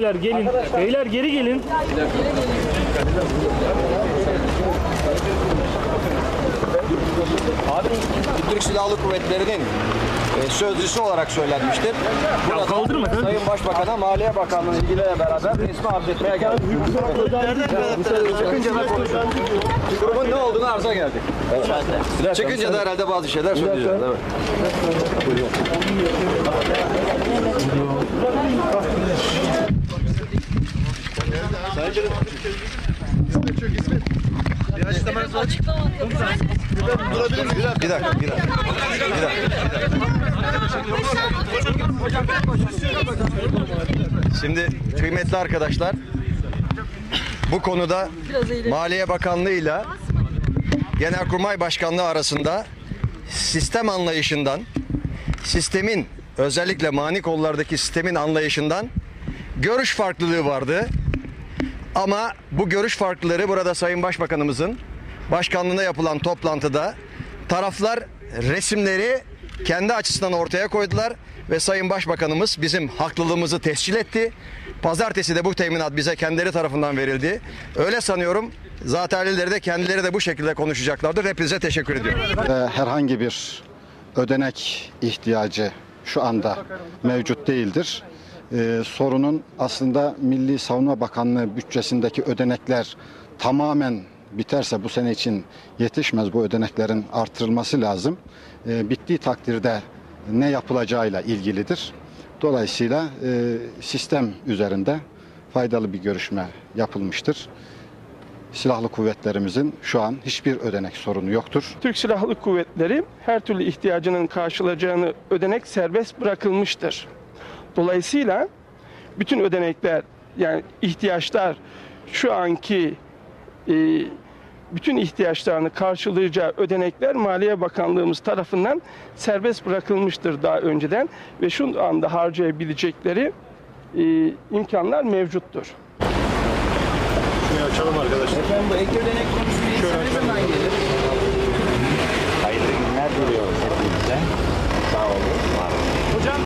Beyler gelin. Beyler geri gelin. Abi Türk Silahlı Kuvvetleri'nin sözcüsü olarak söylenmiştir. Burada kaldırma, Sayın Başbakan'a Maliye Bakanlığı'nın ilgileriyle beraber ismi arz etmeye geldik. Çıkınca da konuşalım. Durumun ne olduğunu arza geldik. Evet. Çıkınca da herhalde bazı şeyler söyleyeceğiz. Evet. Bir dakika. Şimdi kıymetli arkadaşlar, bu konuda Maliye Bakanlığı ile Genelkurmay Başkanlığı arasında sistem anlayışından, sistemin özellikle mani kollardaki sistemin anlayışından görüş farklılığı vardı. Ama bu görüş farklılığı burada Sayın Başbakanımızın başkanlığında yapılan toplantıda taraflar resimleri kendi açısından ortaya koydular ve Sayın Başbakanımız bizim haklılığımızı tescil etti. Pazartesi de bu teminat bize kendileri tarafından verildi. Öyle sanıyorum. Zaten de kendileri de bu şekilde konuşacaklardır. Hepinize teşekkür ediyorum. Herhangi bir ödenek ihtiyacı şu anda mevcut değildir. Sorunun aslında Milli Savunma Bakanlığı bütçesindeki ödenekler tamamen biterse bu sene için yetişmez, bu ödeneklerin artırılması lazım. Bittiği takdirde ne yapılacağıyla ilgilidir. Dolayısıyla sistem üzerinde faydalı bir görüşme yapılmıştır. Silahlı kuvvetlerimizin şu an hiçbir ödenek sorunu yoktur. Türk Silahlı Kuvvetleri her türlü ihtiyacının karşılayacağını ödenek serbest bırakılmıştır. Dolayısıyla bütün ödenekler, yani ihtiyaçlar şu anki bütün ihtiyaçlarını karşılayacağı ödenekler Maliye Bakanlığımız tarafından serbest bırakılmıştır daha önceden ve şu anda harcayabilecekleri imkanlar mevcuttur. Şunu açalım arkadaşlar. Efendim bu ek ödenek konusu ne zaman gelir? Hayırlı günler diliyoruz hepinize. Sağ olun. Var olun.